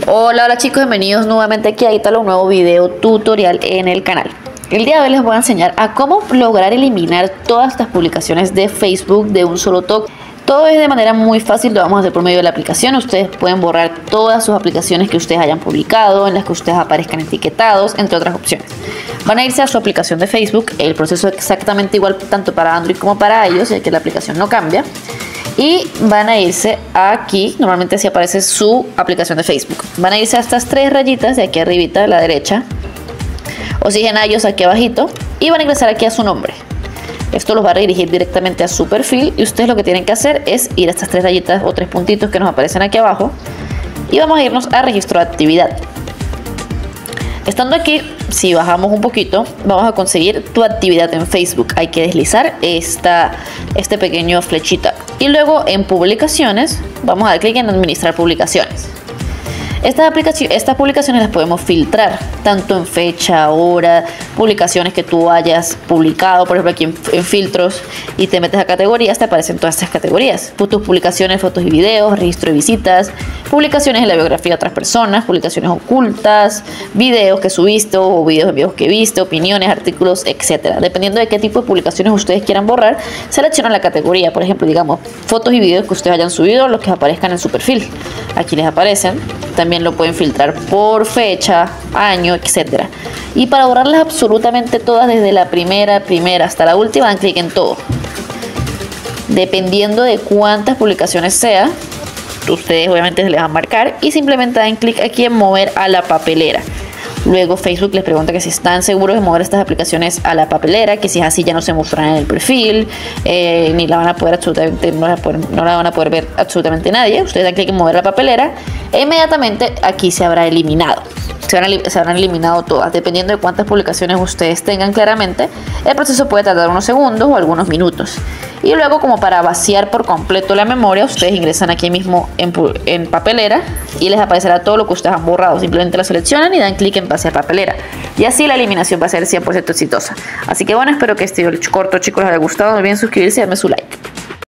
Hola, hola chicos, bienvenidos nuevamente aquí a Ítalo, un nuevo video tutorial en el canal. El día de hoy les voy a enseñar a cómo lograr eliminar todas estas publicaciones de Facebook de un solo toque. Todo es de manera muy fácil, lo vamos a hacer por medio de la aplicación. Ustedes pueden borrar todas sus aplicaciones que ustedes hayan publicado, en las que ustedes aparezcan etiquetados, entre otras opciones. Van a irse a su aplicación de Facebook, el proceso es exactamente igual tanto para Android como para iOS, ya que la aplicación no cambia. Y van a irse aquí, normalmente así aparece su aplicación de Facebook. Van a irse a estas tres rayitas de aquí arribita a la derecha, o si en iOS aquí abajito, y van a ingresar aquí a su nombre. Esto los va a redirigir directamente a su perfil y ustedes lo que tienen que hacer es ir a estas tres rayitas o tres puntitos que nos aparecen aquí abajo y vamos a irnos a registro de actividad. Estando aquí, si bajamos un poquito, vamos a conseguir tu actividad en Facebook. Hay que deslizar este pequeño flechita y luego en publicaciones vamos a dar clic en administrar publicaciones. Estas publicaciones las podemos filtrar tanto en fecha, hora, publicaciones que tú hayas publicado. Por ejemplo, aquí en filtros y te metes a categorías, te aparecen todas estas categorías: tus publicaciones, fotos y videos, registro de visitas, publicaciones en la biografía de otras personas, publicaciones ocultas, videos que subiste o videos en vivo que viste, opiniones, artículos, etcétera. Dependiendo de qué tipo de publicaciones ustedes quieran borrar, seleccionan la categoría. Por ejemplo, digamos fotos y videos que ustedes hayan subido, los que aparezcan en su perfil. Aquí les aparecen. También lo pueden filtrar por fecha, año, etcétera. Y para borrarlas absolutamente todas, desde la primera hasta la última, dan clic en todo. Dependiendo de cuántas publicaciones sea, ustedes obviamente se les va a marcar y simplemente dan clic aquí en mover a la papelera. Luego Facebook les pregunta que si están seguros de mover estas aplicaciones a la papelera, que si es así ya no se mostrarán en el perfil, ni la van a poder absolutamente, no la van a poder ver absolutamente nadie. Ustedes dan clic en mover la papelera e inmediatamente aquí se habrá eliminado. Se habrán eliminado todas. Dependiendo de cuántas publicaciones ustedes tengan claramente, el proceso puede tardar unos segundos o algunos minutos. Y luego, como para vaciar por completo la memoria, ustedes ingresan aquí mismo en papelera y les aparecerá todo lo que ustedes han borrado. Simplemente la seleccionan y dan clic en vaciar papelera. Y así la eliminación va a ser 100% exitosa. Así que bueno, espero que este video corto, chicos, les haya gustado. No olviden suscribirse y darme su like.